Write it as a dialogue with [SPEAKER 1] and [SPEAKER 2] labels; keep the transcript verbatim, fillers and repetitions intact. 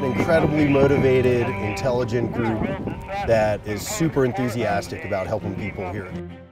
[SPEAKER 1] an incredibly motivated, intelligent group that is super enthusiastic about helping people here.